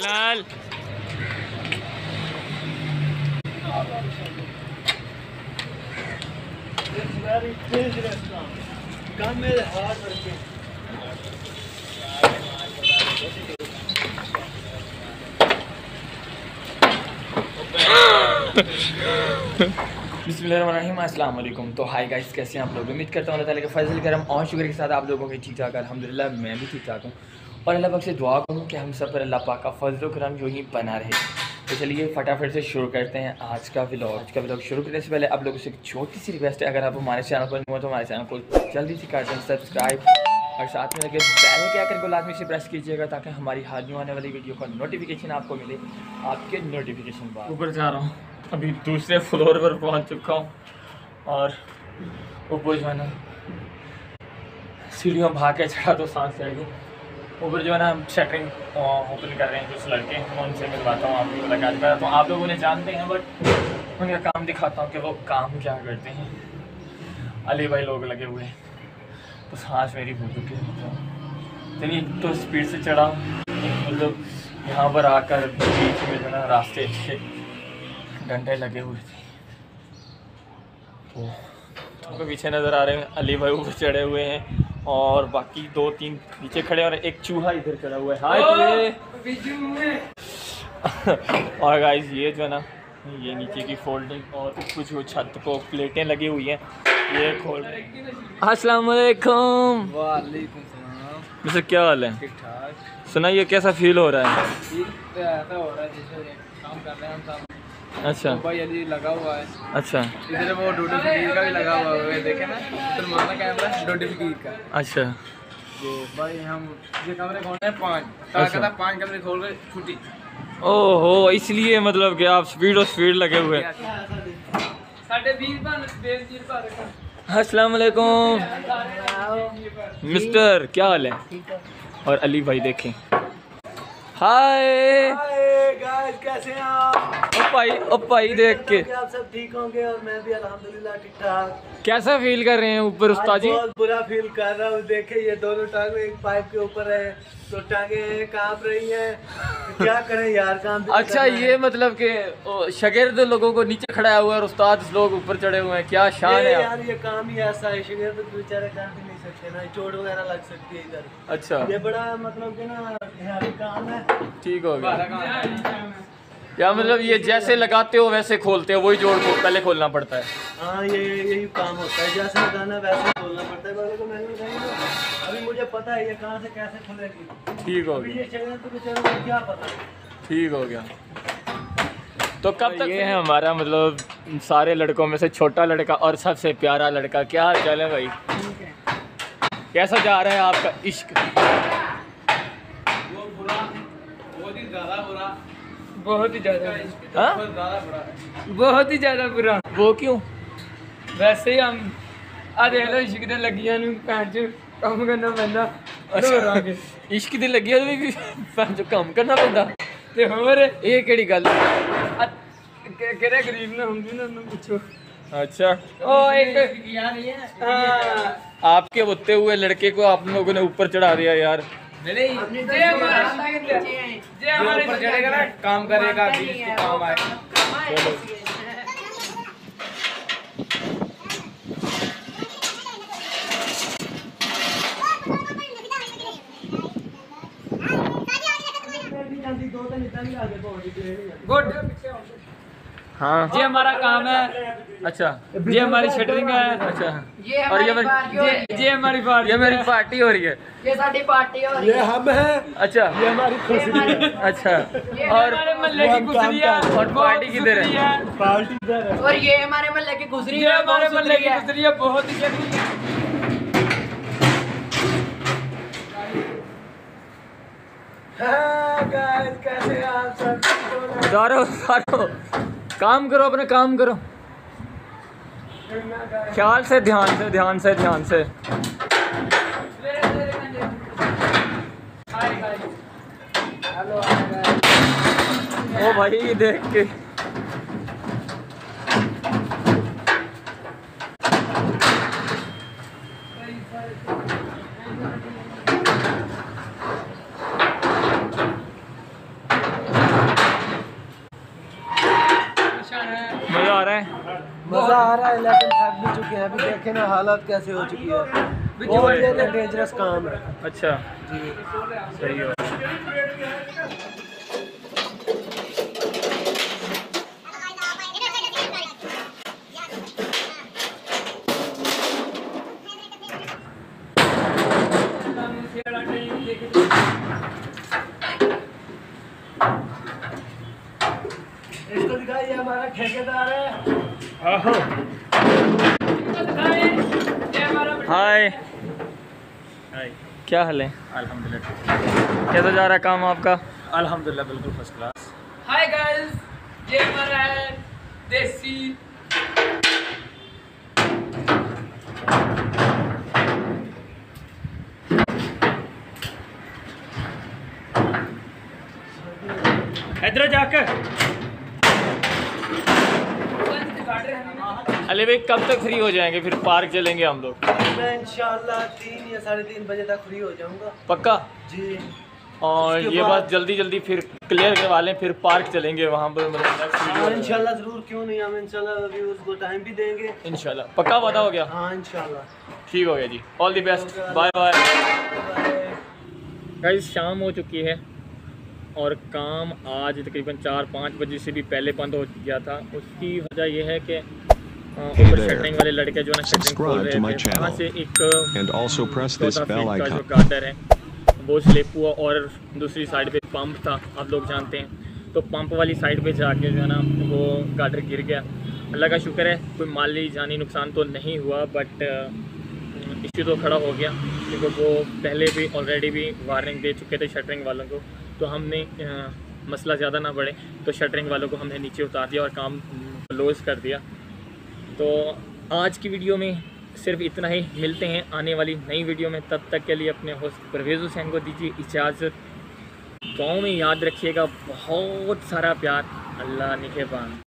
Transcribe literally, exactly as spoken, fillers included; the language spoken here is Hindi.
जलाल बिस्मिल्लाहिर्रहमानिर्रहीम। अस्सलाम वालेकुम। तो हाय गाइस, कैसे हैं आप लोग? उम्मीद करता हूँ अल्लाह ताला के फजल करम और शुक्र के साथ आप लोगों के ठीक ठाक। अल्हम्दुलिल्लाह मैं भी ठीक ठाक हूँ और अल्लाह पाक से दुआ करूँ कि हम सब पर अल्लाह पाक का फजल करम यूँ ही बना रहे। तो चलिए फटाफट से शुरू करते हैं आज का व्लॉग। आज का व्लॉग शुरू करने से पहले आप लोगों से एक छोटी सी रिक्वेस्ट है, अगर आप हमारे चैनल पर न्यू हो तो हमारे चैनल को जल्दी से कर दें सब्सक्राइब और साथ में लगे बेल के आइकन को लाजमी से प्रेस कीजिएगा ताकि हमारी हाल न्यू आने वाली वीडियो का नोटिफिकेशन आपको मिले आपके नोटिफिकेशन बाद। ऊपर जा रहा हूँ, अभी दूसरे फ्लोर पर पहुँच चुका हूँ और ऊपर जो है ना सीढ़ियों भाग के चढ़ा तो सांस चढ़ेगी। ऊपर जो है ना हम शटरिंग ओपन कर रहे हैं, कुछ लड़के मैं उनसे मिलवाता हूँ, आपको मुलाकात करा तो आप लोग उन्हें जानते हैं बट उनका काम दिखाता हूँ कि वो काम क्या करते हैं। अली भाई लोग लगे हुए हैं तो सांस मेरी भूल चुकी है। चलिए तो स्पीड से चढ़ा, मतलब यहाँ पर आकर बीच में जो ना रास्ते थे डंडे लगे हुए थे तो आपको पीछे नज़र आ रहे हैं अली भाई ऊपर चढ़े हुए हैं और बाकी दो तीन नीचे खड़े और एक चूहा इधर चढ़ा हुआ है। हाय और गाइस ये जो है ना ये नीचे की फोल्डिंग और कुछ वो छत को प्लेटें लगी हुई हैं ये खोल। अस्सलाम वालेकुम। वालेकुम सलाम। मिस्टर क्या हाल है? ठीक ठाक। सुनाइए कैसा फील हो रहा है? फील ऐसा हो रहा है जैसे काम कर रहे हैं हम सब। अच्छा भाई अली लगा हुआ है। अच्छा इधर वो डोडी फकीर का भी लगा हुआ है, देखे ना इधर माना कैमरा डोडी फकीर का। अच्छा ये भाई हम ये कमरे खोलने हैं पाँच, कहा अच्छा। था पाँच कमरे खोल के छुट्टी। ओहो इसलिए मतलब कि आप स्पीड और स्पीड लगे हुए हैं। साढ़े बीस बार बेस जीर पर अस्सलाम वालेकुम मिस्टर क्या हाल है? और अली भाई देखें। हाय गाइस कैसे हैं आप? ओ भाई ओ भाई देख के आप सब ठीक होंगे और मैं भी अल्हम्दुलिल्लाह ठीक ठाक। कैसा फील कर रहे हैं ऊपर उस्ताद जी? बहुत बुरा फील कर रहा हूँ। देखे ये दोनों टांगे एक पाइप के ऊपर है तो टांगे कांप रही हैं। क्या करें यार, काम भी अच्छा ये मतलब कि शागिर्द लोगों को नीचे खड़ा हुआ है और उस्ताद लोग ऊपर चढ़े हुए हैं, क्या शान ये है यार ये काम ही ऐसा है। शागिर्द तो बेचारे काम भी नहीं सकते ना, चोट वगैरह लग सकती है इधर। अच्छा ये बड़ा मतलब कि ना भारी काम है। ठीक हो गया या मतलब ये जैसे लगाते हो वैसे खोलते हो, वही जोड़ को पहले खोलना पड़ता है। हाँ ये यही काम होता है, जैसे लगाना वैसे खोलना पड़ता है। वाले को मैंने बताया अभी मुझे पता है ये कहाँ से कैसे खुलेगी। ठीक हो अभी गया ये शागिर्द तो बेचारे को क्या पता। ठीक हो गया। तो कब तक? ये है हमारा मतलब सारे लड़कों में से छोटा लड़का और सबसे प्यारा लड़का। क्या हाल चाल है भाई? कैसा जा रहा है आपका इश्क? वो बुरा, बहुत ही ज़्यादा बुरा, बहुत ही ज़्यादा हाँ? बहुत ज़्यादा बुरा, बहुत ही ज़्यादा बुरा। वो क्यों? वैसे ही हम आ देख लो इश्क ते लगियां नूं भैन च कम्म करना पैंदा। अच्छा इश्क दी लगी है भी भैन चो कम्म करना पैंदा ते होर ये केड़ी गल? केड़े गरीब ने हुंदी ना उन्होंने पूछो। अच्छा ओ एक यार ये हाँ आपके होते हुए लड़के को आप लोगों ने ऊपर चढ़ा दिया यार। जे हमारे जे हमारे ऊपर चढ़ेगा ना काम करेगा, जिसको काम आएगा। चलो गुड। हाँ ये हमारा काम है। अच्छा ये हमारी शटरिंग है। अच्छा ये और ये हमारी पार्टी हो रही ये ये हमारी पार्टी ये मेरी पार्टी हो रही है। है। ये साडी पार्टी हो रही ये है। हम हैं। अच्छा ये हमारी खुशी है। अच्छा ये और हमारे महल्ले की गुजरी है और पार्टी किधर है? पार्टी इधर है। और ये हमारे महल्ले की गुजरी ये है, हमारे बहुत महल्ले सुथरी की है। गुजरी है, बहुत ही शटरिंग है। हाँ गाइस कैसे हैं आप सब? सारो सारो काम करो, अपना काम करो, ख्याल से, ध्यान से ध्यान से ध्यान से। हेलो ओ भाई देख के चुके हैं। अभी देखे ना हालत कैसे हो चुकी है, भी बहुत जो- ज़्यादा डेंजरस काम है अच्छा जी। सही है। इसको दिखाइए, हमारा ठेकेदार है। हाय हाय, क्या हाल है? अल्हम्दुलिल्लाह कैसा जा रहा है काम आपका? अल्हम्दुलिल्लाह बिल्कुल फर्स्ट क्लास। हाय गाइस, ये हमारा है देसी इधर जाकर अली भाई कब तक फ्री हो जाएंगे फिर पार्क चलेंगे हम लोग? मैं इंशाल्लाह तीन या साढ़े तीन बजे तक फ्री हो जाऊंगा पक्का? जी। और उसके ये बाद- बात जल्दी जल्दी फिर क्लियर करवा लें, फिर पार्क चलेंगे वहाँ पर मतलब next हाँ video में। इंशाल्लाह ज़रूर, क्यों नहीं, हम इंशाल्लाह अभी उसको टाइम भी देंगे। इंशाल्लाह पक्का वादा हो गया? हाँ इंशाल्लाह। ठीक हो गया जी, all the best, bye bye. Bye. Guys शाम हो चुकी है और काम आज तकरीबन चार पाँच बजे से भी पहले बंद हो गया था। उसकी वजह यह है कि अ, Hey ऊपर there. शटरिंग वाले लड़के जो है ना शटरिंग खोल Subscribe to my रहे थे, वहाँ channel. से एक And also press this चौदह bell फीट का जो icon. गाटर है वो स्लिप हुआ और दूसरी साइड पे पंप था, आप लोग जानते हैं। तो पंप वाली साइड पे जाके जो है ना वो गाटर गिर गया। अल्लाह का शुक्र है कोई माली जानी नुकसान तो नहीं हुआ, बट इश्यू तो खड़ा हो गया क्योंकि वो पहले भी ऑलरेडी भी वार्निंग दे चुके थे शटरिंग वालों को। तो हमने अ, मसला ज़्यादा ना बढ़े तो शटरिंग वालों को हमने नीचे उतार दिया और काम क्लोज कर दिया। तो आज की वीडियो में सिर्फ इतना ही, मिलते हैं आने वाली नई वीडियो में। तब तक के लिए अपने होस्ट परवेज़ हुसैन को दीजिए इजाज़त। गाँव में याद रखिएगा, बहुत सारा प्यार, अल्लाह निगहबान।